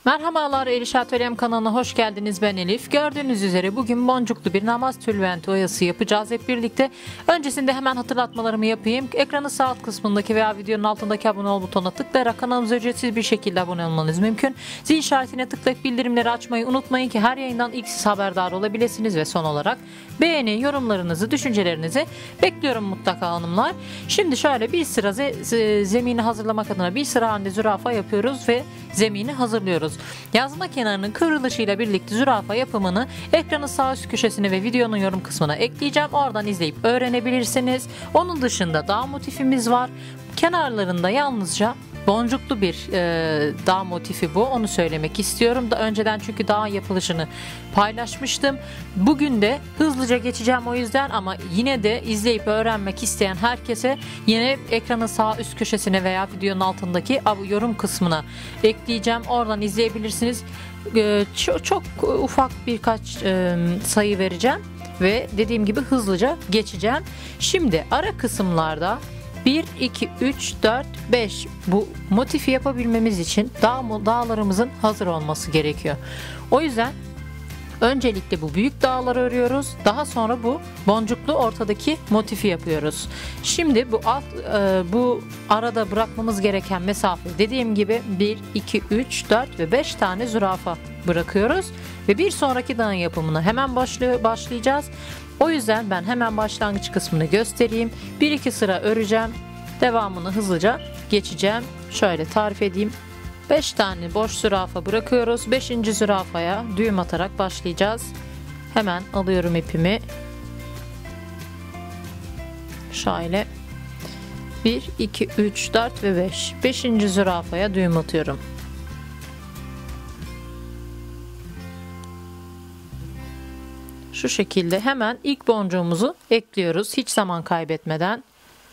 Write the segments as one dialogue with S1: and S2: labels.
S1: Merhabalar, Eliş Atölyem kanalına hoş geldiniz. Ben Elif. Gördüğünüz üzere bugün boncuklu bir namaz tülbenti oyası yapacağız hep birlikte. Öncesinde hemen hatırlatmalarımı yapayım. Ekranın sağ alt kısmındaki veya videonun altındaki abone ol butonuna tıklayarak kanalımıza ücretsiz bir şekilde abone olmanız mümkün. Zil işaretine tıklayıp bildirimleri açmayı unutmayın ki her yayından ilk siz haberdar olabilirsiniz. Ve son olarak beğeni, yorumlarınızı, düşüncelerinizi bekliyorum mutlaka hanımlar. Şimdi şöyle bir sıra zemini hazırlamak adına bir sıra halinde zürafa yapıyoruz ve zemini hazırlıyoruz. Yazma kenarının kıvrılışıyla birlikte zürafa yapımını ekranın sağ üst köşesine ve videonun yorum kısmına ekleyeceğim. Oradan izleyip öğrenebilirsiniz. Onun dışında dağ motifimiz var. Kenarlarında yalnızca boncuklu bir dağ motifi bu. Onu söylemek istiyorum. Önceden çünkü dağ yapılışını paylaşmıştım. Bugün de hızlıca geçeceğim o yüzden, ama yine de izleyip öğrenmek isteyen herkese yine ekranın sağ üst köşesine veya videonun altındaki yorum kısmına ekleyeceğim. Oradan izleyebilirsiniz. Çok ufak birkaç sayı vereceğim ve dediğim gibi hızlıca geçeceğim. Şimdi ara kısımlarda 1, 2, 3, 4, 5 bu motifi yapabilmemiz için dağlarımızın hazır olması gerekiyor. O yüzden öncelikle bu büyük dağları örüyoruz. Daha sonra bu boncuklu ortadaki motifi yapıyoruz. Şimdi bu arada bırakmamız gereken mesafe dediğim gibi 1, 2, 3, 4 ve 5 tane zürafa bırakıyoruz. Ve bir sonraki dağın yapımına hemen başlayacağız. O yüzden ben hemen başlangıç kısmını göstereyim. 1-2 sıra öreceğim. Devamını hızlıca geçeceğim. Şöyle tarif edeyim. 5 tane boş zürafa bırakıyoruz. 5. zürafaya düğüm atarak başlayacağız. Hemen alıyorum ipimi. Şöyle 1, 2, 3, 4 ve 5. 5. zürafaya düğüm atıyorum. Şu şekilde hemen ilk boncuğumuzu ekliyoruz hiç zaman kaybetmeden.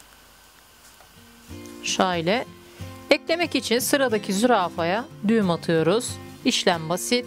S1: Şöyle eklemek için sıradaki zürafaya düğüm atıyoruz. İşlem basit.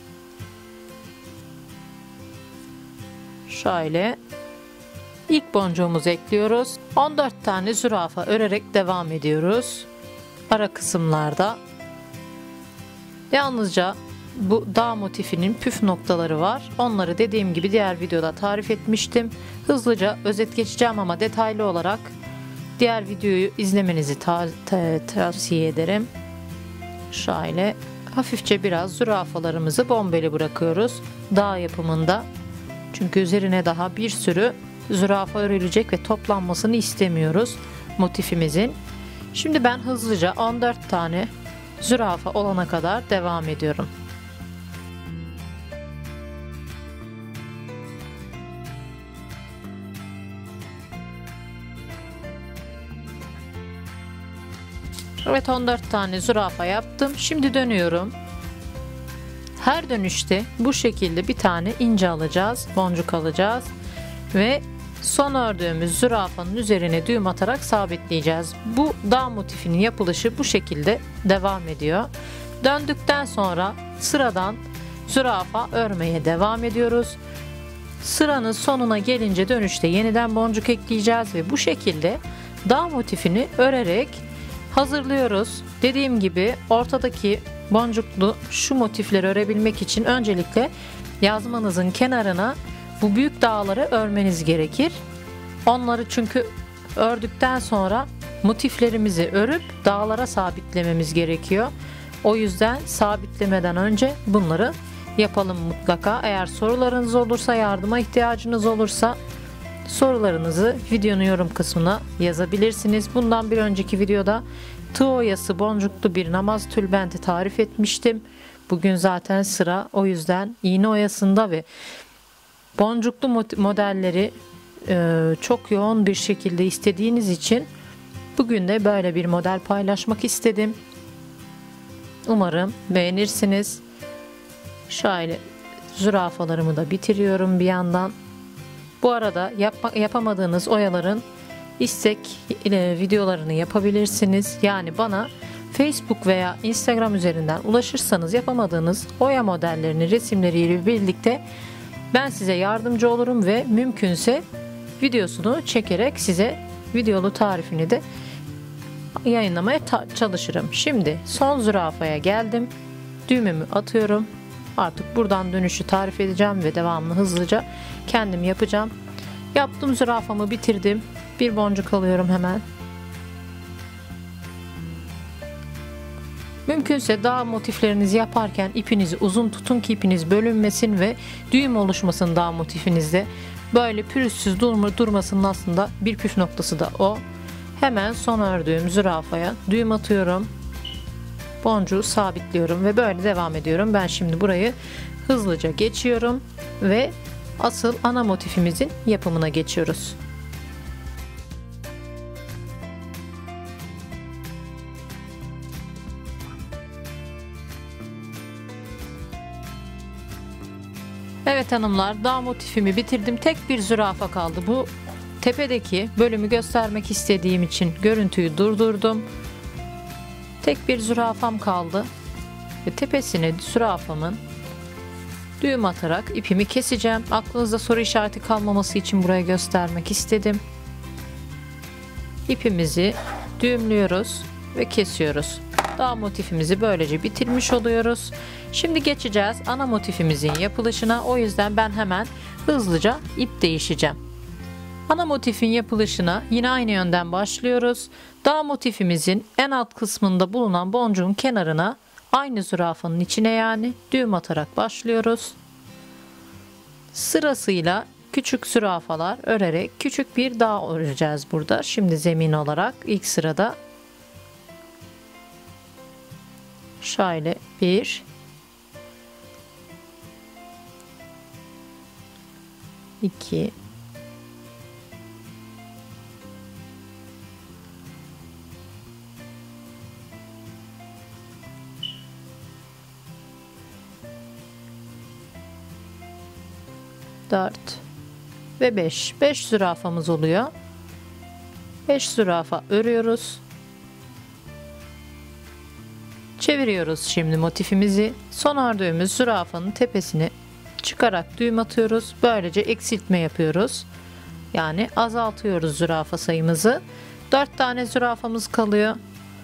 S1: Şöyle ilk boncuğumuzu ekliyoruz. 14 tane zürafa örerek devam ediyoruz. Ara kısımlarda yalnızca bu dağ motifinin püf noktaları var. Onları dediğim gibi diğer videoda tarif etmiştim. Hızlıca özet geçeceğim ama detaylı olarak diğer videoyu izlemenizi tavsiye ederim. Şöyle hafifçe biraz zürafalarımızı bombeli bırakıyoruz dağ yapımında. Çünkü üzerine daha bir sürü zürafa örülecek ve toplanmasını istemiyoruz motifimizin. Şimdi ben hızlıca 14 tane zürafa olana kadar devam ediyorum. Evet, 14 tane zürafa yaptım. Şimdi dönüyorum. Her dönüşte bu şekilde bir tane ince alacağız, boncuk alacağız ve son ördüğümüz zürafanın üzerine düğüm atarak sabitleyeceğiz. Bu dağ motifinin yapılışı bu şekilde devam ediyor. Döndükten sonra sıradan zürafa örmeye devam ediyoruz. Sıranın sonuna gelince dönüşte yeniden boncuk ekleyeceğiz ve bu şekilde dağ motifini örerek hazırlıyoruz. Dediğim gibi ortadaki boncuklu şu motifleri örebilmek için öncelikle yazmanızın kenarına bu büyük dağları örmeniz gerekir. Onları çünkü ördükten sonra motiflerimizi örüp dağlara sabitlememiz gerekiyor. O yüzden sabitlemeden önce bunları yapalım mutlaka. Eğer sorularınız olursa, yardıma ihtiyacınız olursa sorularınızı videonun yorum kısmına yazabilirsiniz. Bundan bir önceki videoda tığ oyası boncuklu bir namaz tülbenti tarif etmiştim. Bugün zaten sıra o yüzden iğne oyasında ve boncuklu modelleri çok yoğun bir şekilde istediğiniz için bugün de böyle bir model paylaşmak istedim. Umarım beğenirsiniz. Şöyle zürafalarımı da bitiriyorum bir yandan. Bu arada yapamadığınız oyaların istek videolarını yapabilirsiniz. Yani bana Facebook veya Instagram üzerinden ulaşırsanız yapamadığınız oya modellerini, resimleriyle birlikte ben size yardımcı olurum ve mümkünse videosunu çekerek size videolu tarifini de yayınlamaya çalışırım. Şimdi son zürafaya geldim. düğümümü atıyorum. Artık buradan dönüşü tarif edeceğim ve devamını hızlıca kendim yapacağım. Yaptım, zürafamı bitirdim. Bir boncuk alıyorum hemen. Mümkünse dağ motiflerinizi yaparken ipinizi uzun tutun ki ipiniz bölünmesin ve düğüm oluşmasın dağ motifinizde. Böyle pürüzsüz durmasının aslında bir püf noktası da o. Hemen son ördüğüm zürafaya düğüm atıyorum. Boncuğu sabitliyorum ve böyle devam ediyorum. Ben şimdi burayı hızlıca geçiyorum ve asıl ana motifimizin yapımına geçiyoruz. Evet hanımlar, dağ motifimi bitirdim. Tek bir zürafa kaldı. Bu tepedeki bölümü göstermek istediğim için görüntüyü durdurdum. Tek bir zürafam kaldı ve tepesine zürafamın düğüm atarak ipimi keseceğim. Aklınızda soru işareti kalmaması için buraya göstermek istedim. İpimizi düğümlüyoruz ve kesiyoruz. Dağ motifimizi böylece bitirmiş oluyoruz. Şimdi geçeceğiz ana motifimizin yapılışına. O yüzden ben hemen hızlıca ip değişeceğim. Ana motifin yapılışına yine aynı yönden başlıyoruz. Dağ motifimizin en alt kısmında bulunan boncuğun kenarına aynı zürafanın içine yani düğüm atarak başlıyoruz. Sırasıyla küçük zürafalar örerek küçük bir dağ öreceğiz burada. Şimdi zemin olarak ilk sırada şöyle 1 2 4 ve 5 zürafamız oluyor. 5 zürafa örüyoruz. Çeviriyoruz şimdi motifimizi. Son ördüğümüz zürafanın tepesine çıkarak düğüm atıyoruz. Böylece eksiltme yapıyoruz. Yani azaltıyoruz zürafa sayımızı. 4 tane zürafamız kalıyor.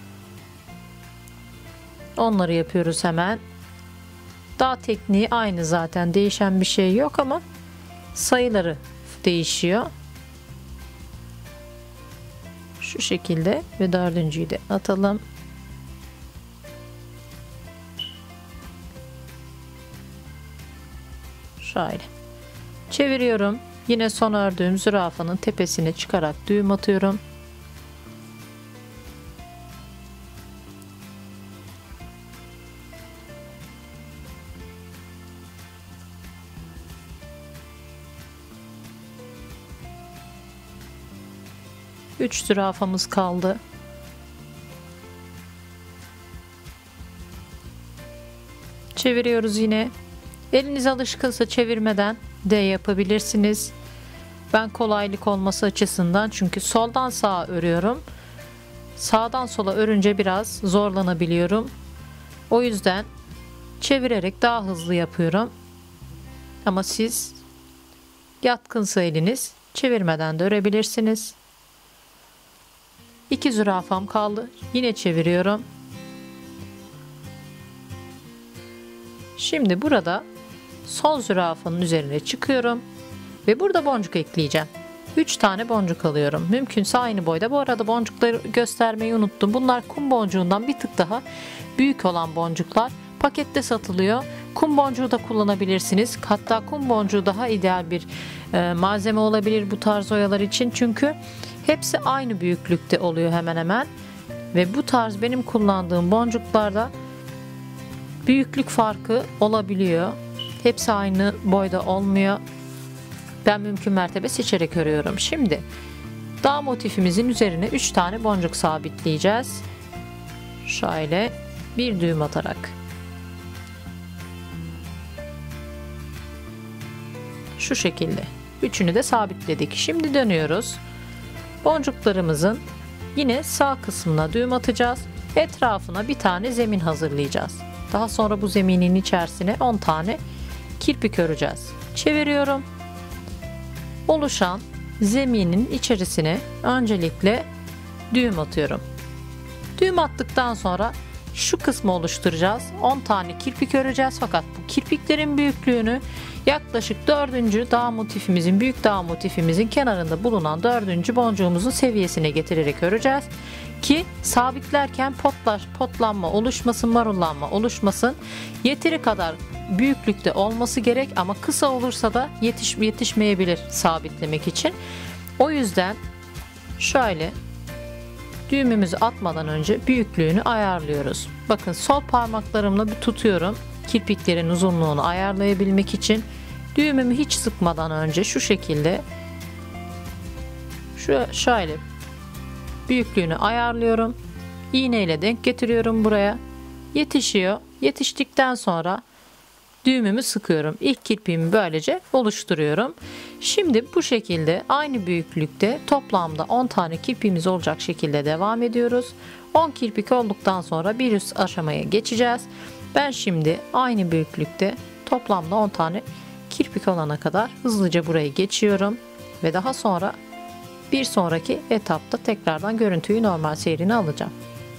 S1: Onları yapıyoruz hemen. Dağ tekniği aynı zaten, değişen bir şey yok ama sayıları değişiyor. Şu şekilde ve dördüncüyü de atalım. Şöyle çeviriyorum. Yine son ördüğüm zürafanın tepesine çıkarak düğüm atıyorum. Üç zürafamız kaldı. Çeviriyoruz yine. Eliniz alışkınsa çevirmeden de yapabilirsiniz. Ben kolaylık olması açısından, çünkü soldan sağa örüyorum. Sağdan sola örünce biraz zorlanabiliyorum. O yüzden çevirerek daha hızlı yapıyorum. Ama siz yatkınsa eliniz çevirmeden de örebilirsiniz. 2 zürafam kaldı. Yine çeviriyorum. Şimdi burada son zürafanın üzerine çıkıyorum ve burada boncuk ekleyeceğim. 3 tane boncuk alıyorum. Mümkünse aynı boyda. Bu arada boncukları göstermeyi unuttum. Bunlar kum boncuğundan bir tık daha büyük olan boncuklar. Pakette satılıyor. Kum boncuğu da kullanabilirsiniz. Hatta kum boncuğu daha ideal bir malzeme olabilir bu tarz oyalar için. Çünkü hepsi aynı büyüklükte oluyor hemen hemen. Ve bu tarz benim kullandığım boncuklarda büyüklük farkı olabiliyor. Hepsi aynı boyda olmuyor. Ben mümkün mertebe seçerek örüyorum. Şimdi dağ motifimizin üzerine 3 tane boncuk sabitleyeceğiz. Şöyle bir düğüm atarak. Şu şekilde. Üçünü de sabitledik. Şimdi dönüyoruz. Boncuklarımızın yine sağ kısmına düğüm atacağız. Etrafına bir tane zemin hazırlayacağız. Daha sonra bu zeminin içerisine 10 tane kirpik öreceğiz. Çeviriyorum. Oluşan zeminin içerisine öncelikle düğüm atıyorum. Düğüm attıktan sonra şu kısmı oluşturacağız. 10 tane kirpik öreceğiz fakat bu kirpiklerin büyüklüğünü yaklaşık 4. dağ motifimizin, büyük dağ motifimizin kenarında bulunan 4. boncuğumuzun seviyesine getirerek öreceğiz ki sabitlerken potlanma oluşmasın, marullanma oluşmasın. Yeteri kadar büyüklükte olması gerek ama kısa olursa da yetişmeyebilir sabitlemek için. O yüzden şöyle düğümümüzü atmadan önce büyüklüğünü ayarlıyoruz. Bakın sol parmaklarımla bir tutuyorum. Kirpiklerin uzunluğunu ayarlayabilmek için düğümümü hiç sıkmadan önce şu şekilde şöyle büyüklüğünü ayarlıyorum. İğne ile denk getiriyorum buraya. Yetişiyor. Yetiştikten sonra düğümümü sıkıyorum. İlk kirpiğimi böylece oluşturuyorum. Şimdi bu şekilde aynı büyüklükte toplamda 10 tane kirpiğimiz olacak şekilde devam ediyoruz. 10 kirpik olduktan sonra bir üst aşamaya geçeceğiz. Ben şimdi aynı büyüklükte toplamda 10 tane kirpik olana kadar hızlıca burayı geçiyorum ve daha sonra bir sonraki etapta tekrardan görüntüyü normal seyrine alacağım.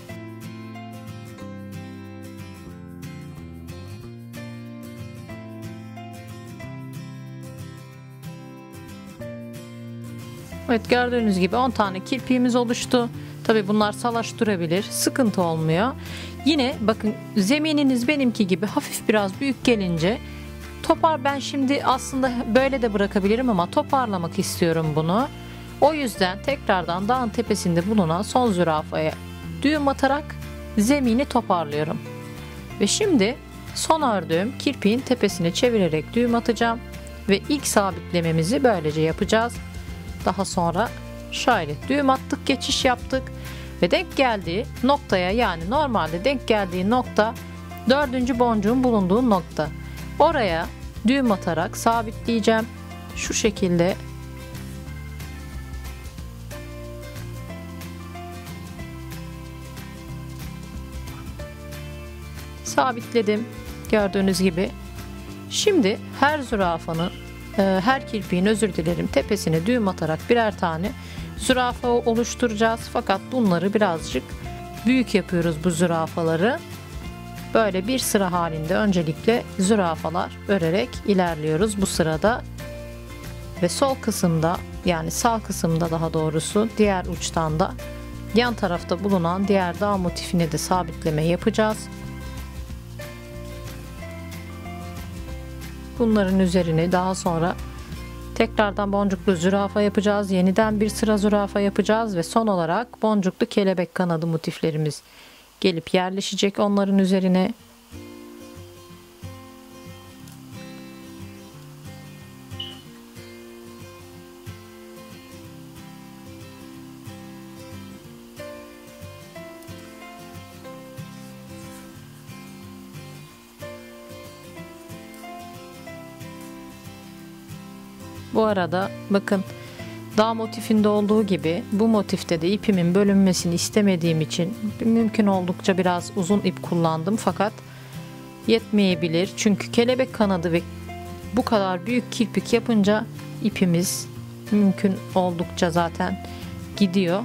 S1: Evet, gördüğünüz gibi 10 tane kirpiğimiz oluştu. Tabi bunlar salaş durabilir. Sıkıntı olmuyor. Yine bakın zemininiz benimki gibi hafif biraz büyük gelince ben şimdi aslında böyle de bırakabilirim ama toparlamak istiyorum bunu. O yüzden tekrardan dağın tepesinde bulunan son zürafaya düğüm atarak zemini toparlıyorum. Ve şimdi son ördüğüm kirpiğin tepesine çevirerek düğüm atacağım. Ve ilk sabitlememizi böylece yapacağız. Daha sonra şöyle düğüm attık, geçiş yaptık ve denk geldiği noktaya, yani normalde denk geldiği nokta 4. boncuğun bulunduğu nokta. Oraya düğüm atarak sabitleyeceğim. Şu şekilde sabitledim. Gördüğünüz gibi. Şimdi her zürafanın her kirpiğin, özür dilerim, tepesine düğüm atarak birer tane zürafa oluşturacağız. Fakat bunları birazcık büyük yapıyoruz, bu zürafaları. Böyle bir sıra halinde öncelikle zürafalar örerek ilerliyoruz bu sırada. Ve sol kısımda, yani sağ kısımda daha doğrusu, diğer uçtan da yan tarafta bulunan diğer dağ motifine de sabitleme yapacağız. Bunların üzerine daha sonra tekrardan boncuklu zürafa yapacağız. Yeniden bir sıra zürafa yapacağız ve son olarak boncuklu kelebek kanadı motiflerimiz gelip yerleşecek onların üzerine. Bu arada bakın, dağ motifinde olduğu gibi bu motifte de ipimin bölünmesini istemediğim için mümkün oldukça biraz uzun ip kullandım, fakat yetmeyebilir. Çünkü kelebek kanadı ve bu kadar büyük kirpik yapınca ipimiz mümkün oldukça zaten gidiyor.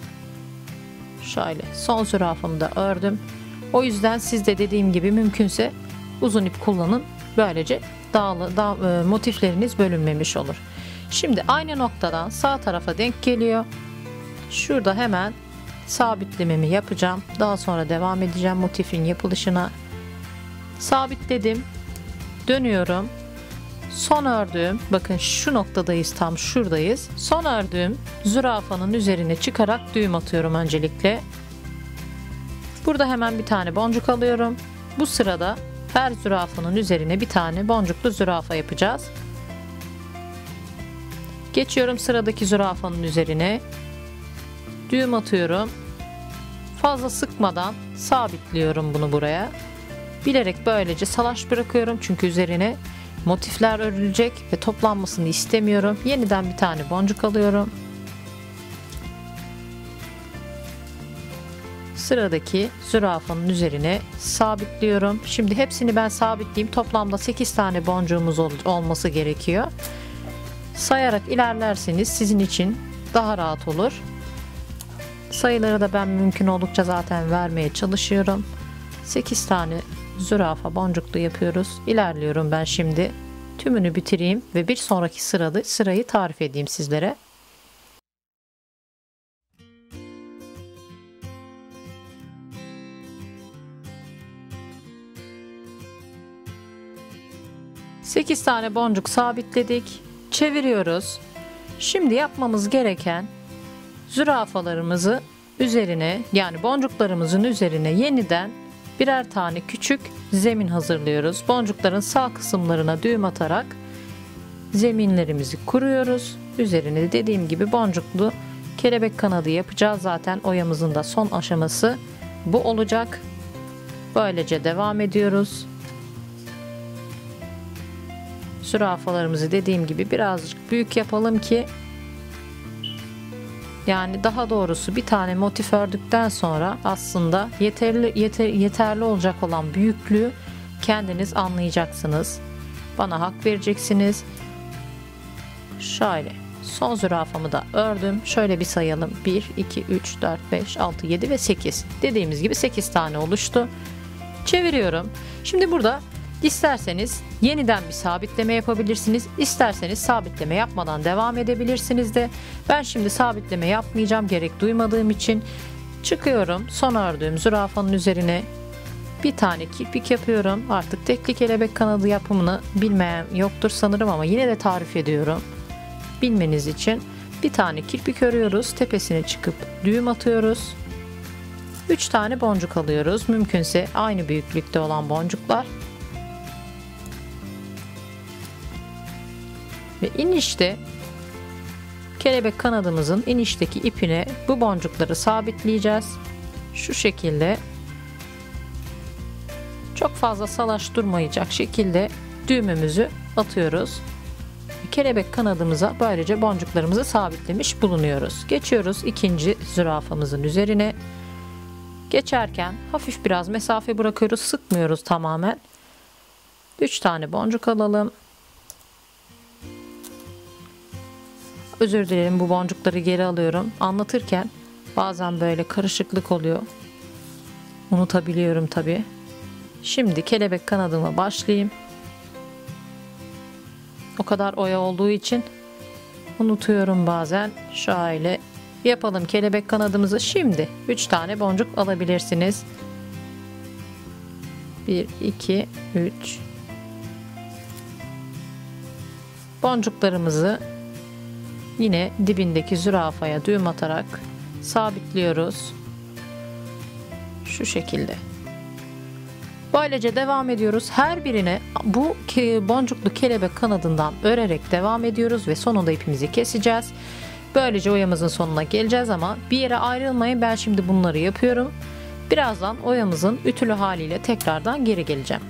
S1: Şöyle son zürafamı da ördüm. O yüzden siz de dediğim gibi mümkünse uzun ip kullanın. Böylece motifleriniz bölünmemiş olur. Şimdi aynı noktadan sağ tarafa denk geliyor. Şurada hemen sabitlememi yapacağım. Daha sonra devam edeceğim motifin yapılışına. Sabitledim. Dönüyorum. Son ördüğüm, bakın şu noktadayız, tam şuradayız. Son ördüğüm zürafanın üzerine çıkarak düğüm atıyorum öncelikle. Burada hemen bir tane boncuk alıyorum. Bu sırada her zürafanın üzerine bir tane boncuklu zürafa yapacağız. Geçiyorum sıradaki zürafanın üzerine. Düğüm atıyorum. Fazla sıkmadan sabitliyorum bunu buraya. Bilerek böylece salaş bırakıyorum çünkü üzerine motifler örülecek ve toplanmasını istemiyorum. Yeniden bir tane boncuk alıyorum. Sıradaki zürafanın üzerine sabitliyorum. Şimdi hepsini ben sabitleyeyim. Toplamda 8 tane boncuğumuz olması gerekiyor. Sayarak ilerlerseniz sizin için daha rahat olur. Sayıları da ben mümkün oldukça zaten vermeye çalışıyorum. 8 tane zürafa boncuklu yapıyoruz. İlerliyorum ben şimdi. Tümünü bitireyim ve bir sonraki sırayı tarif edeyim sizlere. Sekiz tane boncuk sabitledik. Çeviriyoruz. Şimdi yapmamız gereken zürafalarımızı üzerine, yani boncuklarımızın üzerine yeniden birer tane küçük zemin hazırlıyoruz. Boncukların sağ kısımlarına düğüm atarak zeminlerimizi kuruyoruz. Üzerine dediğim gibi boncuklu kelebek kanadı yapacağız. Zaten oyamızın da son aşaması bu olacak. Böylece devam ediyoruz. Zürafalarımızı dediğim gibi birazcık büyük yapalım ki, yani daha doğrusu bir tane motif ördükten sonra aslında yeterli olacak olan büyüklüğü kendiniz anlayacaksınız. Bana hak vereceksiniz. Şöyle son zürafamı da ördüm. Şöyle bir sayalım. 1, 2, 3, 4, 5, 6, 7 ve 8. Dediğimiz gibi 8 tane oluştu. Çeviriyorum. Şimdi burada İsterseniz yeniden bir sabitleme yapabilirsiniz. İsterseniz sabitleme yapmadan devam edebilirsiniz de. Ben şimdi sabitleme yapmayacağım, gerek duymadığım için. Çıkıyorum. Son ördüğüm zürafanın üzerine bir tane kirpik yapıyorum. Artık tekli kelebek kanadı yapımını bilmeyen yoktur sanırım ama yine de tarif ediyorum. Bilmeniz için bir tane kirpik örüyoruz. Tepesine çıkıp düğüm atıyoruz. 3 tane boncuk alıyoruz. Mümkünse aynı büyüklükte olan boncuklar. Ve inişte kelebek kanadımızın inişteki ipine bu boncukları sabitleyeceğiz. Şu şekilde çok fazla salaş durmayacak şekilde düğümümüzü atıyoruz. Kelebek kanadımıza böylece boncuklarımızı sabitlemiş bulunuyoruz. Geçiyoruz ikinci zürafamızın üzerine. Geçerken hafif biraz mesafe bırakıyoruz, sıkmıyoruz tamamen. 3 tane boncuk alalım. Özür dilerim, bu boncukları geri alıyorum. Anlatırken bazen böyle karışıklık oluyor. Unutabiliyorum tabii. Şimdi kelebek kanadıma başlayayım. O kadar oya olduğu için unutuyorum bazen. Şöyle yapalım kelebek kanadımızı. Şimdi 3 tane boncuk alabilirsiniz. 1, 2, 3. Boncuklarımızı yine dibindeki zürafaya düğüm atarak sabitliyoruz. Şu şekilde. Böylece devam ediyoruz. Her birine bu boncuklu kelebek kanadından örerek devam ediyoruz ve sonunda ipimizi keseceğiz. Böylece oyamızın sonuna geleceğiz ama bir yere ayrılmayın. Ben şimdi bunları yapıyorum. Birazdan oyamızın ütülü haliyle tekrardan geri geleceğim.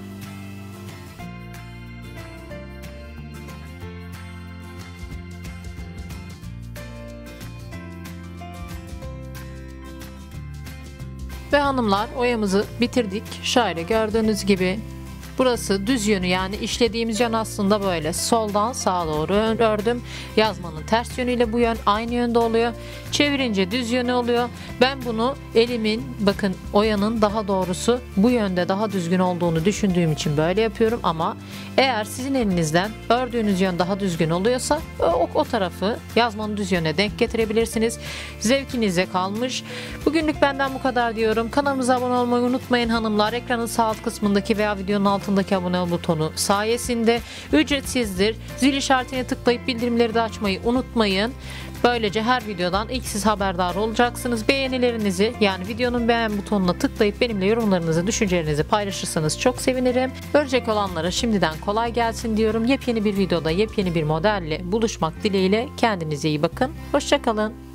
S1: Ve hanımlar, oyamızı bitirdik. Şöyle gördüğünüz gibi burası düz yönü, yani işlediğimiz yön aslında böyle soldan sağa doğru ördüm. Yazmanın ters yönüyle bu yön aynı yönde oluyor. Çevirince düz yönü oluyor. Ben bunu elimin, bakın oyanın daha doğrusu bu yönde daha düzgün olduğunu düşündüğüm için böyle yapıyorum ama eğer sizin elinizden ördüğünüz yön daha düzgün oluyorsa o tarafı yazmanın düz yöne denk getirebilirsiniz. Zevkinize kalmış. Bugünlük benden bu kadar diyorum. Kanalımıza abone olmayı unutmayın hanımlar. Ekranın sağ alt kısmındaki veya videonun altındaki abone ol butonu sayesinde ücretsizdir. Zil işaretine tıklayıp bildirimleri de açmayı unutmayın. Böylece her videodan ilk siz haberdar olacaksınız. Beğenilerinizi, yani videonun beğen butonuna tıklayıp benimle yorumlarınızı, düşüncelerinizi paylaşırsanız çok sevinirim. Örecek olanlara şimdiden kolay gelsin diyorum. Yepyeni bir videoda yepyeni bir modelle buluşmak dileğiyle. Kendinize iyi bakın. Hoşça kalın.